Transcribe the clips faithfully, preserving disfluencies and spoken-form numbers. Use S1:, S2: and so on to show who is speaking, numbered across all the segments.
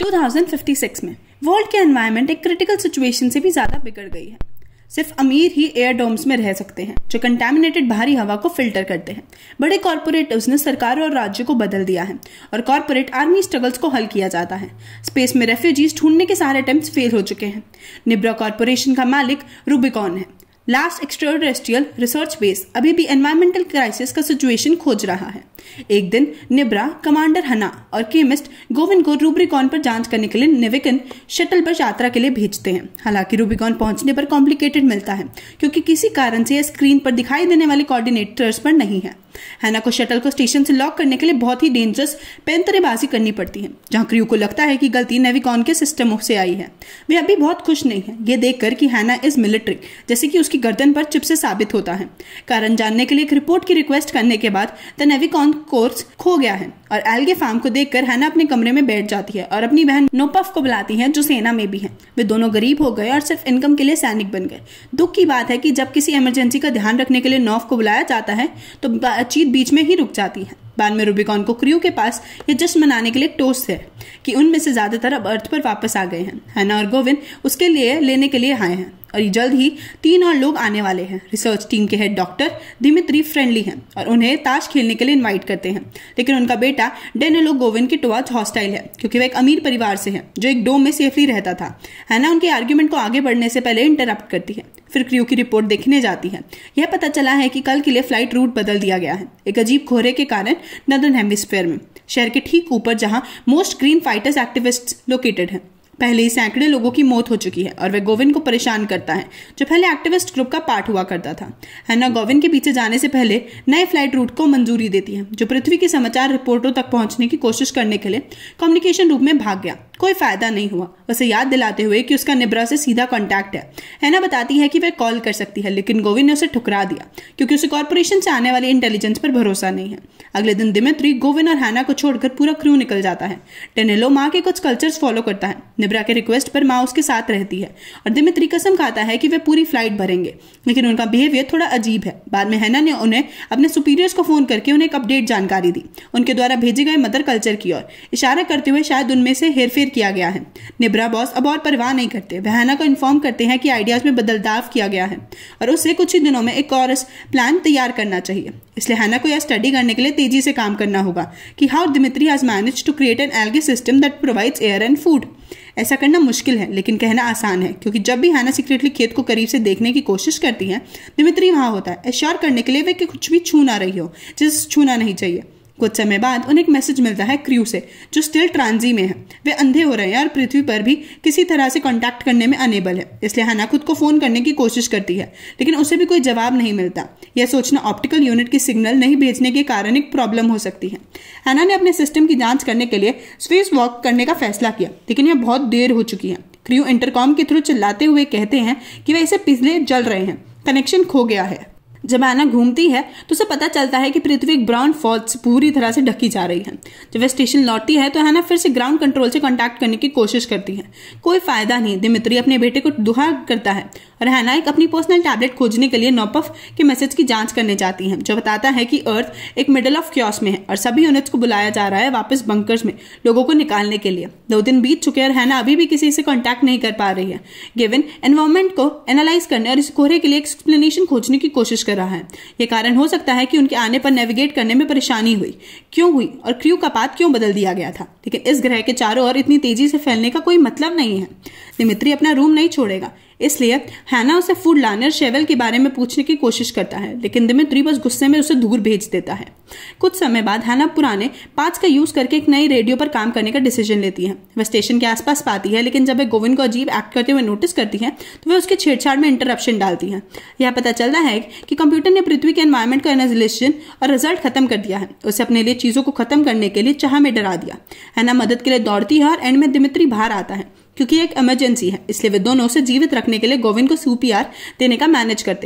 S1: दो हज़ार छप्पन में वर्ल्ड के एनवायरनमेंट एक क्रिटिकल सिचुएशन से भी ज्यादा बिगड़ गई है। सिर्फ अमीर ही एयर डोम्स में रह सकते हैं जो कंटामिनेटेड बाहरी हवा को फिल्टर करते हैं। बड़े कॉर्पोरेट्स ने सरकारों और राज्यों को बदल दिया है और कॉर्पोरेट आर्मी स्ट्रगल्स को हल किया जाता है। स्पेस में रेफ्यूजीज ढूंढने के सारे अटेम्प्ट्स फेल हो चुके हैं। निब्रा कॉर्पोरेशन का मालिक रूबिकॉन है, लास्ट एक्सट्राटेरेस्ट्रियल रिसर्च बेस अभी भी एनवायरमेंटल क्राइसिस का सिचुएशन खोज रहा है। एक दिन निब्रा, कमांडर हना और केमिस्ट गोविन को रूबिकॉन पर जांच करने के लिए नेविकन शटल पर यात्रा के लिए भेजते हैं। हालांकि रूबिकॉन पहुंचने पर कॉम्प्लिकेटेड मिलता है क्योंकि किसी कारण से यह स्क्रीन पर दिखाई देने वाले कोऑर्डिनेटर्स पर नहीं है। हैना को शटल को स्टेशन से लॉक करने के लिए बहुत ही डेंजरस पैंतरेबाजी करनी पड़ती है, जहां क्रू को लगता है कि गलती नेविकॉन के सिस्टम से आई है। वे अभी बहुत खुश नहीं है ये देखकर कि हैना इज मिलिट्री, जैसे कि उसकी गर्दन पर चिप से साबित होता है। कारण जानने के लिए एक रिपोर्ट की रिक्वेस्ट करने के बाद द नेविकॉन कोर्स खो गया है और एल्गे फार्म को देखकर हैना अपने कमरे में बैठ जाती है और अपनी बहन नोपफ को बुलाती है जो सेना में भी है। वे दोनों गरीब हो गए और सिर्फ इनकम के लिए सैनिक बन गए। दुख की बात है कि जब किसी इमरजेंसी का ध्यान रखने के लिए नौफ को बुलाया जाता है तो बातचीत बीच में ही रुक जाती है। बाद में रूबिकॉन को क्रू के पास ये जश्न मनाने के लिए टोस्ट है कि उनमें से ज्यादातर अब अर्थ पर वापस आ गए हैं। हैना और गोविन उसके लिए लेने के लिए आए हैं और ये जल्द ही तीन और लोग आने वाले हैं। रिसर्च टीम के हेड डॉक्टर दिमित्री फ्रेंडली हैं और उन्हें ताश खेलने के लिए इनवाइट करते हैं, लेकिन उनका बेटा डेनिलो गोविन के टुवर्ड्स हॉस्टाइल है क्योंकि वह एक अमीर परिवार से है जो एक डोम में सेफली रहता था। हैना उनके आर्ग्यूमेंट को आगे बढ़ने से पहले इंटरप्ट करती है, फिर क्रू की रिपोर्ट देखने जाती है। यह पता चला है कि कल के लिए फ्लाइट रूट बदल दिया गया है, एक अजीब कोहरे के कारण नॉर्दर्न हेमिस्फीयर में, शहर के ठीक ऊपर जहां most green fighters activist located हैं। पहले ही सैकड़े लोगों की मौत हो चुकी है और वह गोविन को परेशान करता है जो पहले एक्टिविस्ट ग्रुप का पार्ट हुआ करता था। हैना गोविन के पीछे जाने से पहले नए फ्लाइट रूट को मंजूरी देती है जो पृथ्वी की समाचार रिपोर्टों तक पहुंचने की कोशिश करने के लिए कम्युनिकेशन रूप में भाग गया। कोई फायदा नहीं हुआ, उसे याद दिलाते हुए कि उसका निब्रा से सीधा कांटेक्ट है। हैना बताती है कि वह कॉल कर सकती है, लेकिन गोविन ने उसे ठुकरा दिया क्योंकि उसे कॉर्पोरेशन से आने वाली इंटेलिजेंस पर भरोसा नहीं है। अगले दिन दिमित्री, गोविन और हैना को छोड़कर पूरा क्रू निकल जाता है। टेनेलो माँ के कुछ कल्चर्स फॉलो करता है। निब्रा के रिक्वेस्ट पर माँ उसके साथ रहती है और दिमित्री कसम खाता है कि वे पूरी फ्लाइट भरेंगे, लेकिन उनका बिहेवियर थोड़ा अजीब है। बाद में हैना ने उन्हें अपने सुपीरियर्स को फोन करके उन्हें एक अपडेट जानकारी दी, उनके द्वारा भेजे गए मदर कल्चर की ओर इशारा करते हुए शायद उनमें से हेरफेर किया गया है। निब्रा बॉस अब और परवाह नहीं करते, वह हैना को इन्फॉर्म करते हैं कि आइडियाज में बदलाव किया गया है और उसे कुछ ही दिनों में एक कोरस प्लान तैयार करना चाहिए। इसलिए हैना को यह स्टडी करने के लिए तेजी से काम करना होगा कि how Dmitri has managed to create an algae system that provides air and food. ऐसा करना मुश्किल है लेकिन कहना आसान है क्योंकि जब भी हैना सीक्रेटली खेत को करीब से देखने की कोशिश करती है दिमित्री वहां होता है, एश्योर करने के लिए वे कि कुछ भी छू ना रही हो जिसे छूना नहीं चाहिए। कुछ समय बाद उन्हें एक मैसेज मिलता है क्रू से जो स्टिल ट्रांजी में है। वे अंधे हो रहे हैं और पृथ्वी पर भी किसी तरह से कांटेक्ट करने में अनेबल है। इसलिए हैना खुद को फोन करने की कोशिश करती है लेकिन उसे भी कोई जवाब नहीं मिलता। यह सोचना ऑप्टिकल यूनिट की सिग्नल नहीं भेजने के कारण एक प्रॉब्लम हो सकती है। हैना ने अपने सिस्टम की जांच करने के लिए स्पेस वॉक करने का फैसला किया, लेकिन यह बहुत देर हो चुकी है। क्रू इंटरकॉम के थ्रू चिल्लाते हुए कहते हैं कि वे इसे पिछले जल रहे हैं, कनेक्शन खो गया है। जब हैना घूमती है तो उसे पता चलता है कि पृथ्वी एक ब्राउन फॉग से पूरी तरह से ढकी जा रही है। जब वह स्टेशन लौटती है तो हैना फिर से ग्राउंड कंट्रोल से कांटेक्ट करने की कोशिश करती है, कोई फायदा नहीं। दिमित्री अपने बेटे को दुहा करता है और हैना एक अपनी पर्सनल टैबलेट खोजने के लिए नोपफ के मैसेज की जांच करने जाती है जो बताता है कि अर्थ एक मिडल ऑफ क्योस में है और सभी यूनिट्स को बुलाया जा रहा है वापस बंकर्स में लोगों को निकालने के लिए। दो दिन बीत चुके और हैना अभी भी किसी से कांटेक्ट नहीं कर पा रही है। गिवन एनवायरमेंट को एनालाइज करने और इस कोहरे के लिए एक्सप्लेनेशन खोजने की कोशिश कर रहा है। यह कारण हो सकता है कि उनके आने पर नेविगेट करने में परेशानी हुई, क्यों हुई और क्रू का पाथ क्यों बदल दिया गया था, लेकिन इस ग्रह के चारों ओर इतनी तेजी से फैलने का कोई मतलब नहीं है। दिमित्री अपना रूम नहीं छोड़ेगा, इसलिए हैना उसे फूड लाने और शेवल के बारे में पूछने की कोशिश करता है, लेकिन दिमित्री बस गुस्से में उसे दूर भेज देता है। कुछ समय बाद हैना पुराने पार्ट्स का यूज करके एक नई रेडियो पर काम करने का डिसीजन लेती है। वह स्टेशन के आसपास पाती है, लेकिन जब वह गोविन को अजीब एक्ट करते हुए नोटिस करती है तो वह उसके छेड़छाड़ में इंटरप्शन डालती है। यह पता चलता है कि कंप्यूटर ने पृथ्वी के एनवायरमेंट का एनालिसिस और रिजल्ट खत्म कर दिया है। उसे अपने लिए चीजों को खत्म करने के लिए चाह में डरा दिया। हैना मदद के लिए दौड़ती है और एंड में दिमित्री बाहर आता है क्योंकि एक इमरजेंसी है, इसलिए वे दोनों उसे जीवित रखने के लिए गोविन को सीपीआर देने का मैनेज करते हैं।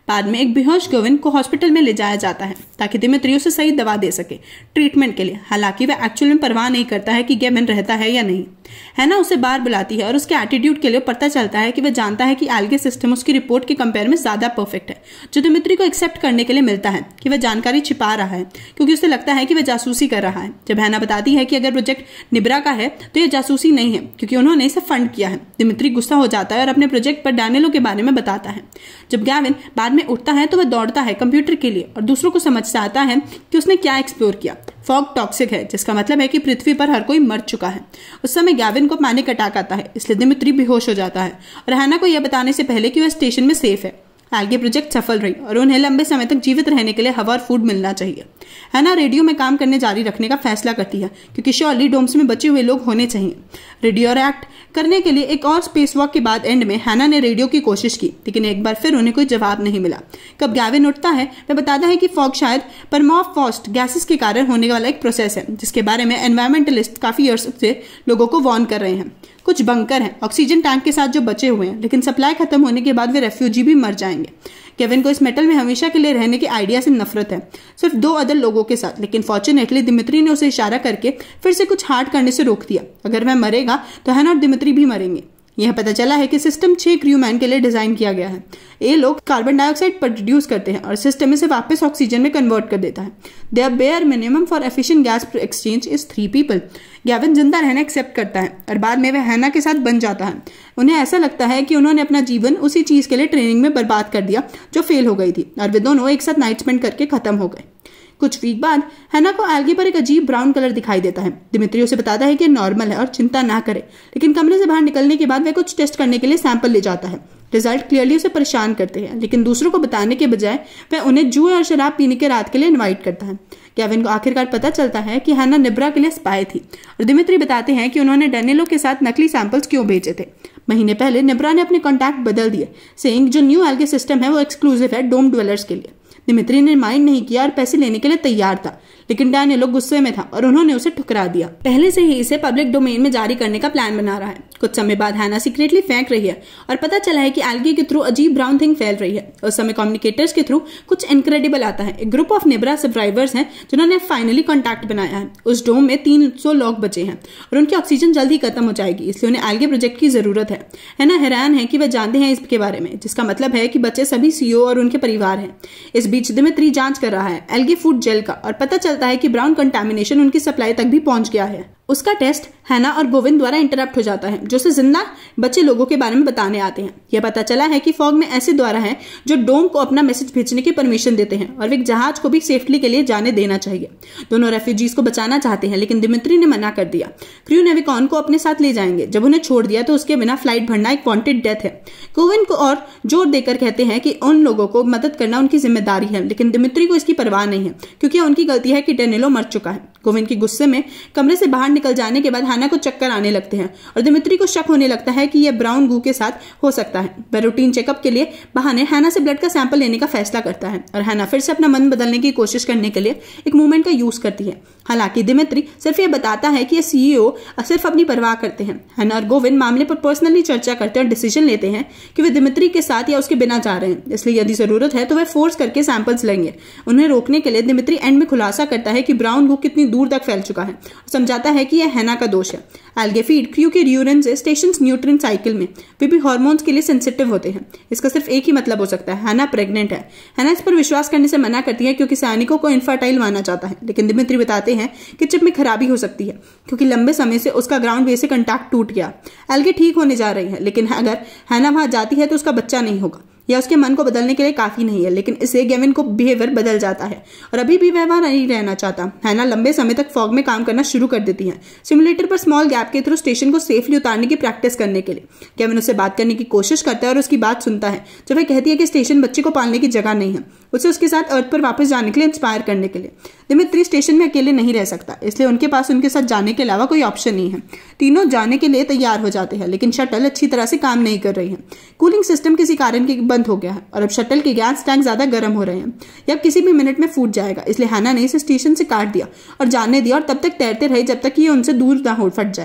S1: बाद में एक बेहोश गोविन को हॉस्पिटल में ले जाया जाता है ताकि दिमित्री उसे सही दवा दे सके ट्रीटमेंट के लिए। हालांकि वह एक्चुअल में परवाह नहीं करता है कि गेविन रहता है या नहीं। हैना उसे बाहर बुलाती है और उसके एटीट्यूड के लिए पता चलता है कि वह जानता है कि एल्गे सिस्टम उसकी रिपोर्ट के कंपेयर में ज्यादा परफेक्ट है, जो दिमित्री को एक्सेप्ट करने के लिए मिलता है कि वह जानकारी छिपा रहा है क्योंकि उसे लगता है कि वह जासूसी कर रहा है। जब हैना बताती है कि अगर प्रोजेक्ट निब्रा का है तो यह जासूसी नहीं है क्योंकि उन्होंने इसे फंड किया है, दिमित्री गुस्सा हो जाता है और अपने प्रोजेक्ट पर डैनियलो के बारे में बताता है। जब गैविन बाद में उठता है तो वह दौड़ता है कंप्यूटर के लिए और दूसरों को समझ से आता है कि उसने क्या एक्सप्लोर किया। फॉग टॉक्सिक है, जिसका मतलब है कि पृथ्वी पर हर कोई मर चुका है। उस समय गैविन को पैनिक अटैक आता है, इसलिए दिमित्री बेहोश हो जाता है और हैना को यह बताने से पहले कि वह स्टेशन में सेफ है। एल्गे प्रोजेक्ट सफल रही और उन्हें लंबे समय तक जीवित रहने के लिए हवा और फूड मिलना चाहिए। हैना रेडियो में काम करने जारी रखने का फैसला करती है क्योंकि श्योरली डोम्स में बचे हुए लोग होने चाहिए। रेडियो रिएक्ट करने के लिए एक और स्पेस वॉक के बाद एंड में हैना ने रेडियो की कोशिश की, लेकिन एक बार फिर उन्हें कोई जवाब नहीं मिला। कब गैविन उठता है वह बताता है कि फॉग शायद परमाफ्रॉस्ट गैसेस के कारण होने वाला एक प्रोसेस है जिसके बारे में एनवायरमेंटलिस्ट काफी अर्से से लोगों को वार्न कर रहे हैं। कुछ बंकर हैं ऑक्सीजन टैंक के साथ जो बचे हुए हैं, लेकिन सप्लाई खत्म होने के बाद वे रेफ्यूजी भी मर जाएंगे। केविन को इस मेटल में हमेशा के लिए रहने के आइडिया से नफरत है, सिर्फ दो अदर लोगों के साथ, लेकिन फॉर्चुनेटली दिमित्री ने उसे इशारा करके फिर से कुछ हार्ड करने से रोक दिया। अगर वह मरेगा तो हैना और दिमित्री भी मरेंगे। यह पता चला है कि सिस्टम छह क्रूमैन के लिए डिजाइन किया गया है। ये लोग कार्बन डाइऑक्साइड प्रोड्यूस करते हैं और सिस्टम इसे वापस ऑक्सीजन में कन्वर्ट कर देता है। There bare minimum for efficient gas exchange is three people. Gavin जिंदा रहना एक्सेप्ट करता है और बाद में वह हैना के साथ बन जाता है। उन्हें ऐसा लगता है कि उन्होंने अपना जीवन उसी चीज के लिए ट्रेनिंग में बर्बाद कर दिया जो फेल हो गई थी और वे दोनों एक साथ नाइट स्पेंड करके खत्म हो गए। कुछ वीक बाद हैना को एल्गे पर एक अजीब ब्राउन कलर दिखाई देता है। दिमित्री उसे बताता है कि नॉर्मल है और चिंता ना करे, लेकिन कमरे से बाहर निकलने के बाद वह कुछ टेस्ट करने के लिए सैंपल ले जाता है। रिजल्ट क्लियरली उसे परेशान करते हैं, लेकिन दूसरों को बताने के बजाय वह उन्हें जुए और शराब पीने के रात के लिए इनवाइट करता है। गैविन को आखिरकार पता चलता है कि हैना निब्रा के लिए स्पाई थी और दिमित्री बताते हैं कि उन्होंने डैनियलो के साथ नकली सैंपल्स क्यों भेजे थे। महीने पहले निब्रा ने अपने कॉन्टैक्ट बदल दिए, सेइंग जो न्यू एल्गे सिस्टम है वो एक्सक्लूसिव है डोम ड्वेलर्स के लिए। दिमित्री ने माइंड नहीं किया और पैसे लेने के लिए तैयार था, लेकिन डैनियलो गुस्से में था और उन्होंने उसे ठुकरा दिया। पहले से ही इसे पब्लिक डोमेन में जारी करने का प्लान बना रहा है। कुछ समय बाद हैना सीक्रेटली फेंक रही है और पता चला है कि एल्गे के थ्रू अजीब ब्राउन थिंग फैल रही है। उस समय कम्युनिकेटर्स के थ्रू कुछ इनक्रेडिबल आता है। एक ग्रुप ऑफ निब्रा सर्वाइवर्स हैं जिन्होंने फाइनली कॉन्टैक्ट बनाया है। उस डोम में तीन सौ लोग बचे हैं और उनकी ऑक्सीजन जल्दी खत्म हो जाएगी, इसलिए उन्हें एल्गे प्रोजेक्ट की जरूरत है। हैना हैरान है कि वह जानते हैं इसके बारे में, जिसका मतलब है कि बच्चे सभी सीईओ और उनके परिवार हैं। इस बीच दिमित्री जांच कर रहा है एल्गे फूड जेल का और पता चलता है कि ब्राउन कंटामिनेशन उनकी सप्लाई तक भी पहुंच गया है। उसका टेस्ट हैना और गोविन द्वारा इंटरप्ट हो जाता है, जो उसे जिंदा बचे लोगों के बारे में बताने आते हैं। यह पता चला है कि फॉग में ऐसे द्वारा है जो डोम को अपना मैसेज भेजने की परमिशन देते हैं और वे एक जहाज को भी सेफ्टी के लिए जाने देना चाहिए। दोनों रेफ्यूजीज को बचाना चाहते हैं, लेकिन दिमित्री ने मना कर दिया। क्रू नेविकॉन को अपने साथ ले जाएंगे। जब उन्हें छोड़ दिया तो उसके बिना फ्लाइट भरना एक वांटेड डेथ है। गोविन को और जोर देकर कहते हैं कि उन लोगों को मदद करना उनकी जिम्मेदारी है, लेकिन दिमित्री को इसकी परवाह नहीं है क्योंकि उनकी गलती है कि डैनियलो मर चुका है। गोविन की गुस्से में कमरे से बाहर निकल जाने के बाद हैना को चक्कर आने लगते हैं और दिमित्री को शक होने लगता है कि यह ब्राउन गू के साथ हो सकता है। वह रूटीन चेकअप के लिए बहाने हैना से ब्लड का सैंपल लेने का फैसला करता है और हैना फिर से अपना मन बदलने की कोशिश करने के लिए एक मूवमेंट का यूज करती है। हालांकि दिमित्री सिर्फ यह बताता है कि ये सीईओ सिर्फ अपनी परवाह करते हैं। हैना और गोविन मामले पर पर्सनली चर्चा करते हैं और डिसीजन लेते हैं कि वे दिमित्री के साथ या उसके बिना जा रहे हैं, इसलिए यदि जरूरत है तो वे फोर्स करके सैंपल्स लेंगे। उन्हें रोकने के लिए दिमित्री एंड में खुलासा करता है कि ब्राउन गू कितनी दूर तक फैल चुका है और समझाता है कि यह हैना का दोष है। एल्गे फीड क्रू के यूरिन से स्टेशन न्यूट्रिएंट साइकिल में वे भी हार्मोन्स के लिए सेंसिटिव होते हैं। इसका सिर्फ एक ही मतलब हो सकता है, हैना प्रेग्नेंट है। हैना इस पर विश्वास करने से मना करती है क्योंकि सैनिकों को इनफर्टाइल माना जाता है, लेकिन दिमित्री बताते हैं कि चिप में खराबी हो सकती है क्योंकि लंबे समय से उसका ग्राउंड वे से कंटैक्ट टूट गया। एल्गे ठीक होने जा रही है, लेकिन अगर हैना वहां जाती है तो उसका बच्चा नहीं होगा। या उसके मन को बदलने के लिए काफी नहीं है, लेकिन इससे गेविन को बिहेवियर बदल जाता है और अभी भी वह वहां नहीं रहना चाहता। हैना लंबे समय तक फॉग में काम करना शुरू कर देती है, सिमुलेटर पर स्मॉल गैप के थ्रू स्टेशन को सेफली उतारने की प्रैक्टिस करने के लिए। गेविन उससे बात करने की कोशिश करता है और उसकी बात सुनता है जब वह कहती है कि स्टेशन बच्चे को पालने की जगह नहीं है, उसे उसके साथ अर्थ पर वापस जाने के लिए इंस्पायर करने के लिए। दिमित्री स्टेशन में अकेले नहीं रह सकता, इसलिए उनके पास उनके साथ जाने के अलावा कोई ऑप्शन नहीं है। तीनों जाने के लिए तैयार हो जाते हैं, लेकिन शटल अच्छी तरह से काम नहीं कर रही है। कूलिंग सिस्टम किसी कारण के बंद हो गया है और अब शटल के गैस टैंक ज्यादा गर्म हो रहे हैं। यह अब किसी भी मिनट में फूट जाएगा, इसलिए हैना ने इसे स्टेशन से काट दिया और जाने दिया और तब तक तैरते रहे जब तक ये उनसे दूर ना हो फट जाए।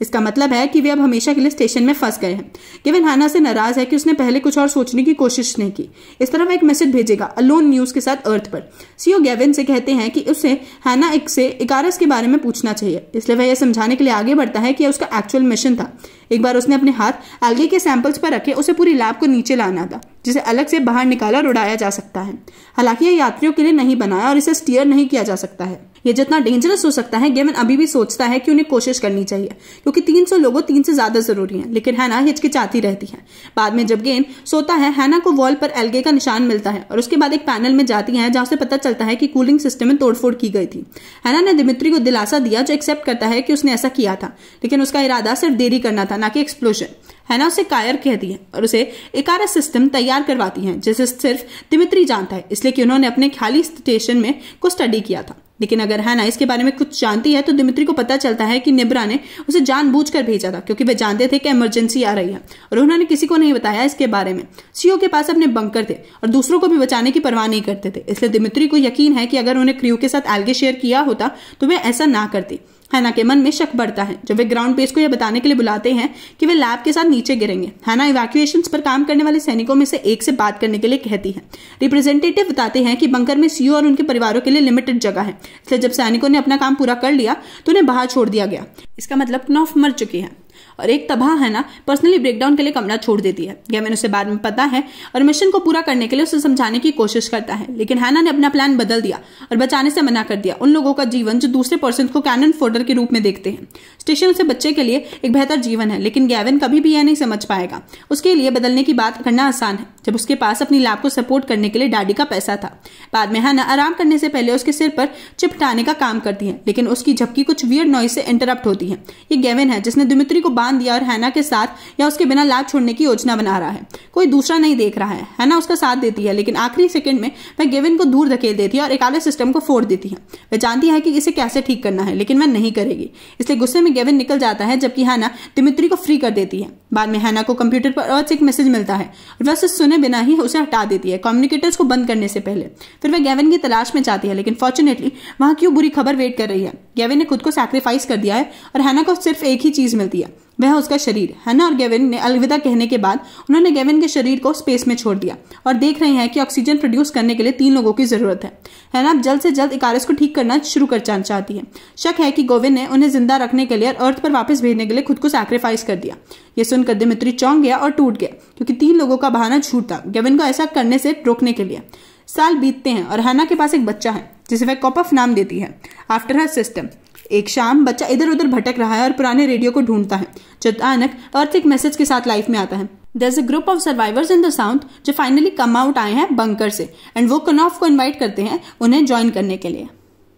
S1: इसका मतलब है कि वे अब हमेशा के लिए स्टेशन में फंस गए हैं। गेविन हैना से नाराज है कि उसने पहले कुछ और सोचने की कोशिश नहीं की। इस तरह वह एक मैसेज भेजेगा अलोन न्यूज के साथ अर्थ पर। सीओ गेविन से कहते हैं कि उसे हैना एक से इकारस के बारे में पूछना चाहिए, इसलिए वह यह समझाने के लिए आगे बढ़ता है कि उसका एक्चुअल मिशन था। एक बार उसने अपने हाथ एल्गे के सैंपल्स पर रखे उसे पूरी लैब को नीचे लाना था, जिसे अलग से बाहर निकाला और उड़ाया जा सकता है। हालांकि यह यात्रियों के लिए नहीं बनाया और इसे स्टीयर नहीं किया जा सकता है। यह जितना डेंजरस हो सकता है, गेविन अभी भी सोचता है कि उन्हें कोशिश करनी चाहिए, क्योंकि तीन सौ लोगों तीन से ज्यादा जरूरी हैं। लेकिन हैना हिचकिचाती रहती है। बाद में जब गेन सोता है, हैना को वॉल पर एल्गे का निशान मिलता है और उसके बाद एक पैनल में जाती है जहां से पता चलता है कि कूलिंग सिस्टम में तोड़फोड़ की गई थी। हैना ने दिमित्री को दिलासा दिया, जो एक्सेप्ट करता है कि उसने ऐसा किया था, लेकिन उसका इरादा सिर्फ देरी करना था, ना कि एक्सप्लोजन। हैना उसे कायर कहती है और उसे इकारस सिस्टम तैयार करवाती है, जिसे सिर्फ दिमित्री जानता है, इसलिए कि उन्होंने अपने खाली स्टेशन में कुछ स्टडी किया था। लेकिन अगर हैना इसके बारे में कुछ जानती है तो दिमित्री को पता चलता है कि निब्रा ने उसे जानबूझकर भेजा था, क्योंकि वे जानते थे कि इमरजेंसी आ रही है और उन्होंने किसी को नहीं बताया इसके बारे में। सीओ के पास अपने बंकर थे और दूसरों को भी बचाने की परवाह नहीं करते थे, इसलिए दिमित्री को यकीन है कि अगर उन्हें क्रू के साथ एल्गे शेयर किया होता तो वे ऐसा ना करती। हैना के मन में शक बढ़ता है जब वे ग्राउंड बेस को यह बताने के लिए बुलाते हैं कि वे लैब के साथ नीचे गिरेंगे। हैना इवैक्यूएशंस पर काम करने वाले सैनिकों में से एक से बात करने के लिए कहती है। रिप्रेजेंटेटिव बताते हैं कि बंकर में सीओ और उनके परिवारों के लिए लिमिटेड जगह है, इसलिए जब सैनिकों ने अपना काम पूरा कर लिया तो उन्हें बाहर छोड़ दिया गया। इसका मतलब knopf मर चुकी है और एक तबाह हैना पर्सनली ब्रेकडाउन के लिए कमरा छोड़ देती है। गेविन उसे बाद में पता है और मिशन को पूरा करने के लिए उसे समझाने की कोशिश करता है, लेकिन हैना ने अपना प्लान बदल दिया और बचाने से मना कर दिया उन लोगों का जीवन जो दूसरे पर्सन को कैनन फोडर के रूप में देखते हैं। स्टेशन से बच्चे के लिए एक बेहतर जीवन है, लेकिन गेविन कभी भी यह नहीं समझ पाएगा। उसके लिए बदलने की बात करना आसान है जब उसके पास अपनी लैब को सपोर्ट करने के लिए डैडी का पैसा था। बाद में हैना आराम करने से पहले उसके सिर पर चिप हटाने का काम करती है, लेकिन उसकी झपकी कुछ वियर्ड नॉइज से इंटरप्ट होती है। ये गेविन है जिसने दिमित्री को बांध दिया और हैना के साथ या उसके बिना लैब छोड़ने की योजना बना रहा है। कोई दूसरा नहीं देख रहा है। हैना उसका साथ देती है, लेकिन आखिरी सेकंड में वह गेविन को दूर धकेल देती है और एकाले सिस्टम को फोड़ देती है। वह जानती है कि इसे कैसे ठीक करना है, लेकिन वह नहीं करेगी, इसलिए गुस्से में गेविन निकल जाता है, जबकि हैना दिमित्री को फ्री कर देती है। बाद में हैना को कंप्यूटर पर अर्थ से एक मैसेज मिलता है और वह उसे सुने बिना ही उसे हटा देती है, कम्युनिकेटर्स को बंद करने से पहले। फिर वह गेविन की तलाश में जाती है, लेकिन फॉर्चुनेटली वहां क्यों बुरी खबर वेट कर रही है। गेविन ने खुद को सैक्रिफाइस कर दिया है और हैना को सिर्फ एक ही चीज मिलती है, वह उसका शरीर। हैना और गेविन ने अलविदा कहने के बाद उन्होंने गेविन के शरीर को स्पेस में छोड़ दिया और देख रहे हैं कि ऑक्सीजन प्रोड्यूस करने के लिए तीन लोगों की जरूरत है। हैना अब जल्द से जल्द इकारस को ठीक करना शुरू करना चाहती है। शक है कि गोविन ने उन्हें जिंदा रखने के लिए और अर्थ पर वापस भेजने के लिए खुद को सैक्रिफाइस कर दिया। यह सुनकर दिमित्री चौंक गया और टूट गया, क्योंकि तीन लोगों का बहाना झूठ था गेविन को ऐसा करने से रोकने के लिए। साल बीतते हैं और हैना के पास एक बच्चा है जिसे वह कॉपफ नाम देती है आफ्टर हर सिस्टम। एक शाम बच्चा इधर उधर भटक रहा है और पुराने रेडियो को ढूंढता है, जब अचानक अर्थ एक मैसेज के साथ लाइफ में आता है। There's a group of survivors in the south जो फाइनली कम आउट आए हैं बंकर से, एंड वो knopf को इनवाइट करते हैं उन्हें ज्वाइन करने के लिए।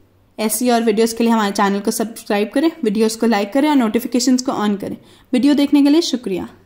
S1: ऐसी और वीडियोस के लिए हमारे चैनल को सब्सक्राइब करें, वीडियोस को लाइक करें और नोटिफिकेशंस को ऑन करें। वीडियो देखने के लिए शुक्रिया।